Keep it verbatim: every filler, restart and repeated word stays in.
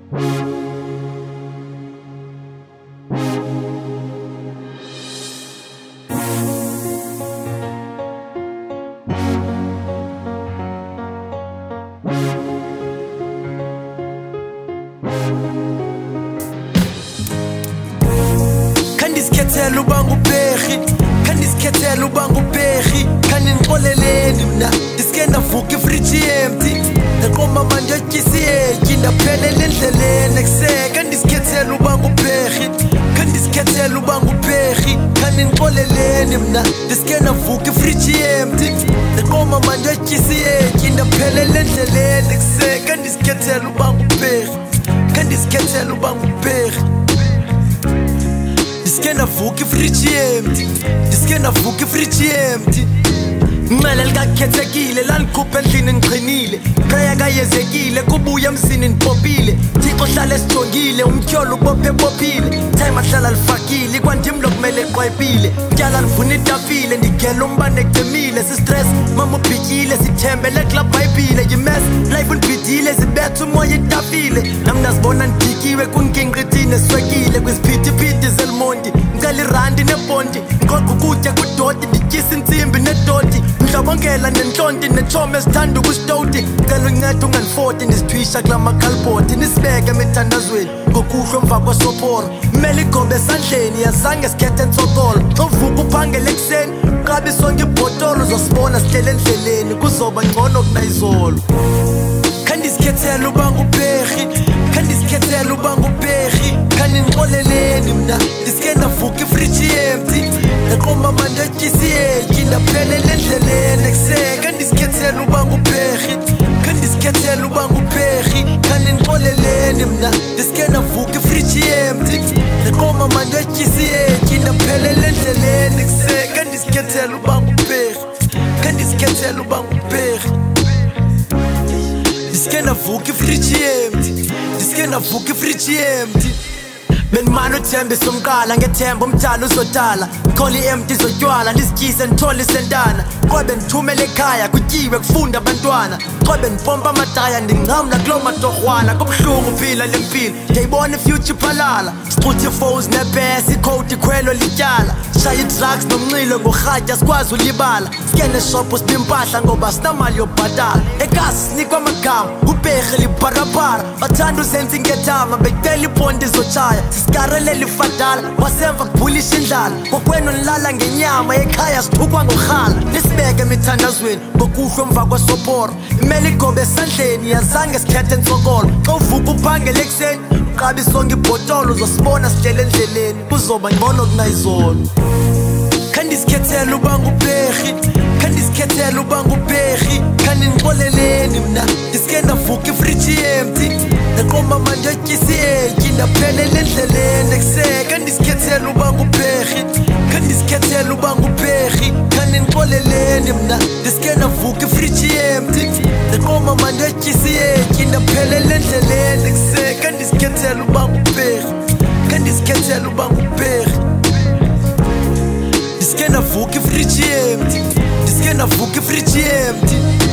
Kandiskethela ubanga uBherhi, kandiskethela ubanga uBherhi, kaningixoleleni mina diske ndavuka ifridge empty naqoma manje otyisiyeki ndaphelela endleleni ekuseka. Kandiskethela ubanga uBherhi, kandiskethela ubanga uBherhi, kaningixoleleni mina diske ndavuka ifridge empty naqoma manje otyisiyeki ndaphelela endleleni ekuseka. Kandiskethela ubanga uBherhi, kandiskethela ubanga uBherhi, diske ndavuka ifridge empty, diske ndavuka ifridge empty. Ngcele likakhethekile lanikhupha endlini ngiqinile, khaya kayezekile kubuya emsini nipopile. Thixo hlala esijongile, umtyholo ubophe bophile, time ahlala lifakile, kwandim lo kumele eqwayipile. Tyala livuna itafile, ndigela umbane ecemile, sistress mama ubhityile, sithembele kula bhayibhile. Yimes life undibhidile, zibetha umoya itafile, nam ndazibona ndidikiwe kunkinqithine swekile. Kwiziphithiphithi zelmonti ngicela irandi nebonti, ngiqoqa ukutya kudoti, ndityisa intsimbi nedoti. Mhlabongela nentlonti netshome esithanda ukusitoti, cela uncedo ungandifoti ndizithwisha kula makhalibhoti. Nisibeke emithandazweni ngokuhlwa emva kwesoporo, mmele igobe esandleni yazange sikhethe ntsokolo. Xovuka uphangele ekuseni uqabe isonke ibhotolo, uzosibona sihlele endleleni kuzoba ngcono kunayizolo. Kandiskethela ubanga uBherhi, kandiskethela ubanga uBherhi, kaningixoleleni mina diske ndavuka ifridge empty naqoma manje otyisiyeki ndaphelela endleleni ekuseka. Kandiskethela ubanga uBherhi, kandiskethela ubanga uBherhi, kaningixoleleni mina diske ndavuka ifridge empty naqoma manje otyisiyeki ndaphelela endleleni ekuseka. Kandiskethela ubanga uBherhi, kandiskethela ubanga uBherhi, diske ndavuka ifridge empty, diske ndavuka ifridge empty. Benimana uthembisa umqala ngethemba umthalo uzodala, ngikholi empty zotywala ndizityise ndithole isentana. Qobe ndithumele ekhaya kutyiwe kufunda abantwana, qobe ndipompa amataya ndingcamla kuloo matorhwana. Kubuhlungu phila le mpilo ndiyayibona ifuture iphalala, sixuthe iiphones nepesi ikhowudi ikhwelo lityala. Shaya idrugs nomnxilo ngorhatya sikwazi ulibala, sikene shophu sibe impahla ngoba sinamali yobhatala. Ekasi sinikwa amagama uBherhi libharabhara, bathanda uzenza ingethama bekutela iponti zotshaya. Sisikarelela ifadala wasemva kubhulisha indlala, ngokwenu nilala ngenyama ekhaya sithukwa ngorhala. Nisibeke emithandazweni ngokuhlwa emva kwesoporo, imele igobe esandleni yazange sikhethe ntsokolo. Xa uvuka uphangele ekuseni uqabe isonke ibhotolo, uzosibona sihlele endleleni kuzoba ngcono kunayizolo. Kandiskethela ubanga uBherhi, kandiskethela ubanga uBherhi, kaningixoleleni mina diske ndavuka ifridge empty naqoma manje otyisiyeki ndaphelela endleleni ekuseka. Kandiskethela ubanga uBherhi, kandiskethela ubanga uBherhi, kaningixoleleni mina diske ndavuka ifridge empty naqoma manje otyisiyeki ndaphelela endleleni ekuseka. Kandiskethela ubanga uBherhi, kandiskethela ubanga uBherhi, diske ndavuka ifridge empty, diske ndavuka ifridge empty.